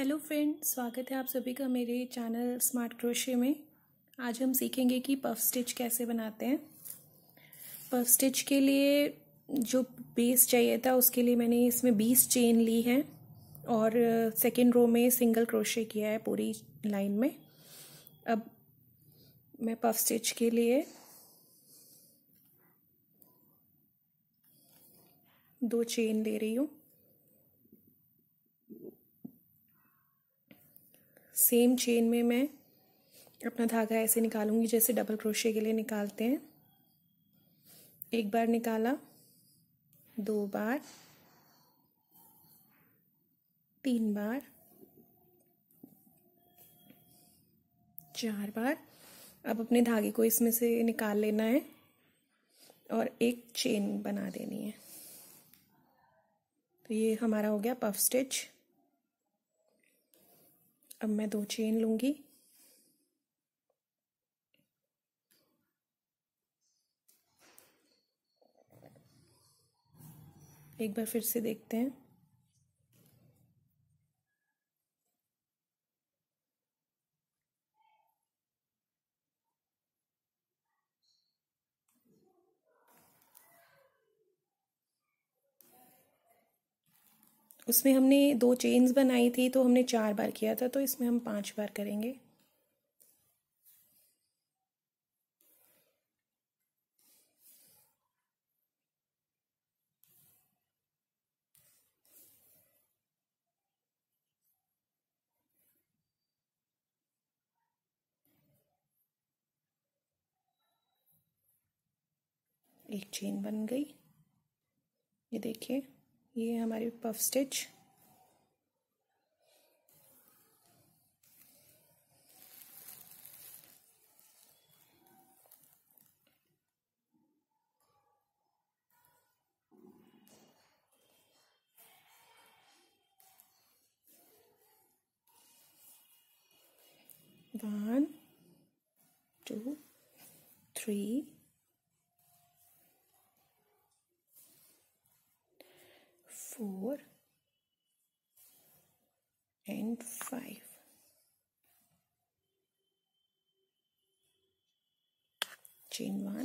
Hello friend, स्वागत है आप सभी का मेरे चैनल स्मार्ट क्रोशे में। आज हम सीखेंगे कि पफ स्टिच कैसे बनाते हैं। पफ स्टिच के लिए जो बेस चाहिए था उसके लिए मैंने इसमें 20 चेन ली है और सेकेंड रो में सिंगल क्रोशे किया है पूरी लाइन में। अब मैं पफ स्टिच के लिए 2 चेन ले रही हूँ। सेम चेन में मैं अपना धागा ऐसे निकालूंगी जैसे डबल क्रोशे के लिए निकालते हैं। एक बार निकाला, 2 बार, 3 बार, 4 बार। अब अपने धागे को इसमें से निकाल लेना है और एक चेन बना देनी है। तो ये हमारा हो गया पफ स्टिच। अब मैं 2 चेन लूंगी, एक बार फिर से देखते हैं। उसमें हमने 2 चेन्स बनाई थी तो हमने 4 बार किया था, तो इसमें हम 5 बार करेंगे। एक चेन बन गई। ये देखिए, ये हमारी puff stitch. One, 2, 3, 4 and 5। Chain 1।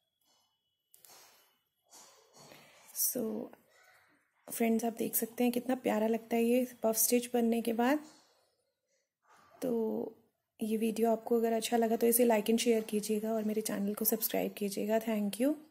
So friends, आप देख सकते हैं कितना प्यारा लगता है ये पफ स्टिच बनने के बाद। तो ये वीडियो आपको अगर अच्छा लगा तो इसे लाइक एंड शेयर कीजिएगा और मेरे चैनल को सब्सक्राइब कीजिएगा। Thank you.